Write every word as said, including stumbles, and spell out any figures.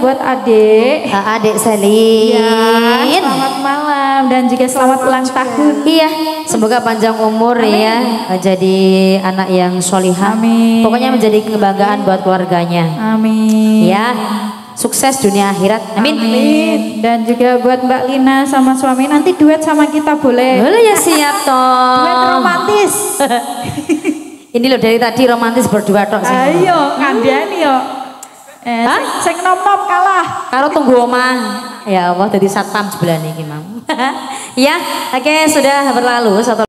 buat adik. Adik Selin. Ya, selamat malam dan juga selamat ulang tahun. Iya, semoga panjang umur. Amin. Ya, jadi anak yang solihah. Amin. Pokoknya menjadi kebanggaan buat keluarganya. Amin. Ya, sukses dunia akhirat. Amin. Amin. Dan juga buat Mbak Lina sama suami nanti duet sama kita boleh. Boleh ya, siap toh. Duet romantis. Ini loh dari tadi romantis berdua tok sih. Ayo, kandhani yo. Eh, Hah? Sing nom-nom kalah. Karo tunggu omah. Ya Allah, dari satpam sebelah nih, Mam. Ya, oke, sudah berlalu satu